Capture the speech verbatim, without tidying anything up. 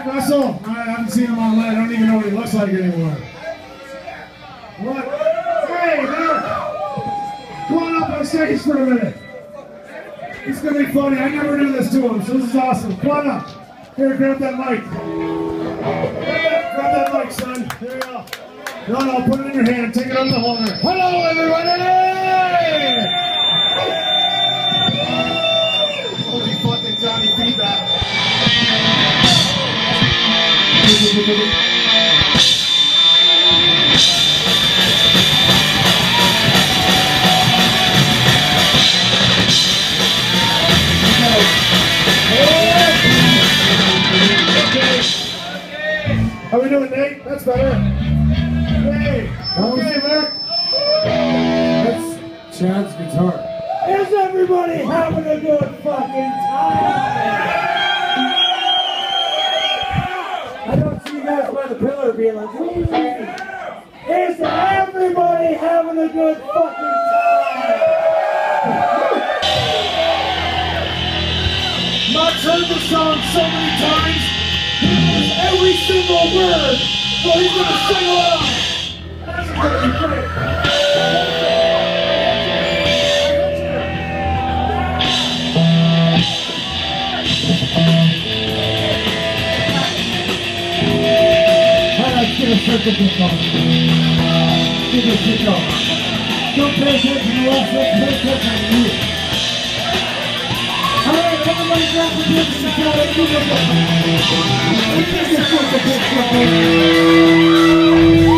Russell, I haven't seen him online. I don't even know what he looks like anymore. What? Hey, Mark! Come on up on stage for a minute. It's gonna be funny. I never do this to him, so this is awesome. Come on up. Here, grab that mic. Grab that, grab that mic, son. There you go. No, no, put it in your hand. Take it on the holder. Hello, everybody! Holy fucking Johnny feedback. How we doing, Nate? That's better. Hey, okay, Mark. That's Chad's guitar. Is everybody having a good fucking time? I don't see you guys by the pillar being like, who's is everybody having a good fucking time? Mark's heard the song so many times, he knows every single word, so he's gonna sing along. That's gonna be great. Give a circle to come. Give it a circle. Don't pay attention to us, let's pay attention to you. Alright, everybody grab the big and try to do it. Let's make a circle, big circle.